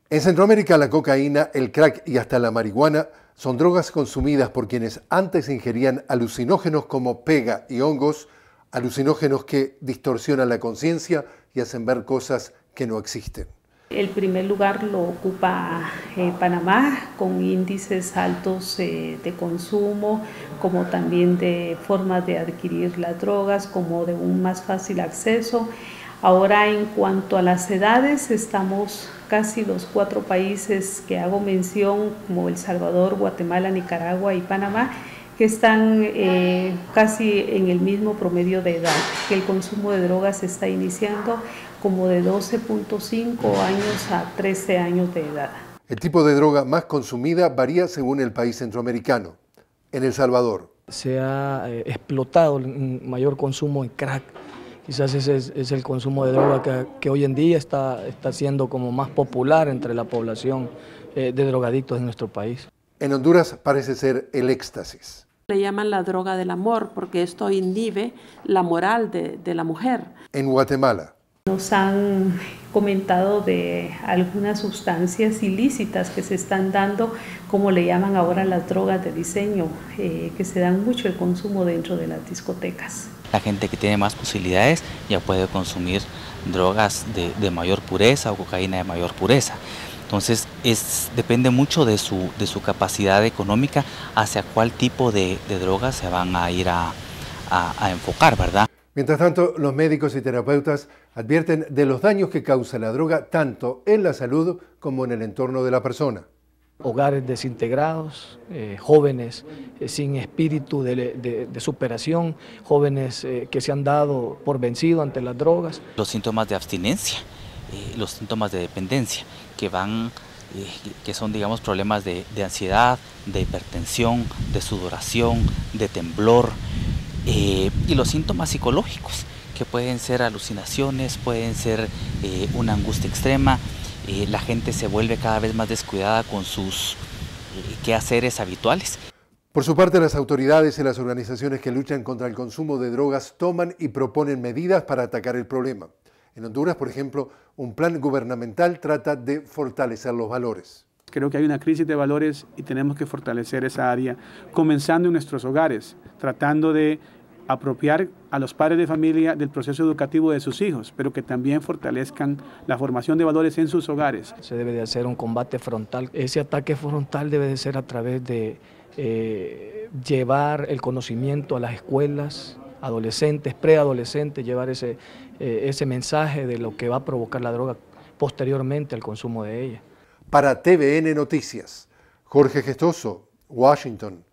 En Centroamérica, la cocaína, el crack y hasta la marihuana son drogas consumidas por quienes antes ingerían alucinógenos como pega y hongos, alucinógenos que distorsionan la conciencia y hacen ver cosas que no existen. El primer lugar lo ocupa Panamá, con índices altos de consumo, como también de formas de adquirir las drogas, como de un más fácil acceso. Ahora, en cuanto a las edades, estamos casi los 4 países que hago mención, como El Salvador, Guatemala, Nicaragua y Panamá, que están casi en el mismo promedio de edad, que el consumo de drogas se está iniciando como de 12.5 años a 13 años de edad. El tipo de droga más consumida varía según el país centroamericano. En El Salvador se ha explotado un mayor consumo en crack. Quizás ese es el consumo de droga que hoy en día está siendo como más popular entre la población de drogadictos en nuestro país. En Honduras parece ser el éxtasis. Le llaman la droga del amor porque esto inhibe la moral de la mujer. En Guatemala nos han comentado de algunas sustancias ilícitas que se están dando, como le llaman ahora las drogas de diseño, que se dan mucho el consumo dentro de las discotecas. La gente que tiene más posibilidades ya puede consumir drogas de mayor pureza o cocaína de mayor pureza. Entonces depende mucho de su capacidad económica hacia cuál tipo de drogas se van a ir a enfocar, ¿verdad? Mientras tanto, los médicos y terapeutas advierten de los daños que causa la droga tanto en la salud como en el entorno de la persona. Hogares desintegrados, jóvenes sin espíritu de superación, jóvenes que se han dado por vencido ante las drogas. Los síntomas de abstinencia, los síntomas de dependencia, que son, digamos, problemas de ansiedad, de hipertensión, de sudoración, de temblor, y los síntomas psicológicos, que pueden ser alucinaciones, pueden ser una angustia extrema. La gente se vuelve cada vez más descuidada con sus quehaceres habituales. Por su parte, las autoridades y las organizaciones que luchan contra el consumo de drogas toman y proponen medidas para atacar el problema. En Honduras, por ejemplo, un plan gubernamental trata de fortalecer los valores. Creo que hay una crisis de valores y tenemos que fortalecer esa área, comenzando en nuestros hogares, tratando de apropiar a los padres de familia del proceso educativo de sus hijos, pero que también fortalezcan la formación de valores en sus hogares. Se debe de hacer un combate frontal. Ese ataque frontal debe de ser a través de llevar el conocimiento a las escuelas, adolescentes, preadolescentes, llevar ese mensaje de lo que va a provocar la droga posteriormente al consumo de ella. Para TVN Noticias, Jorge Gestoso, Washington.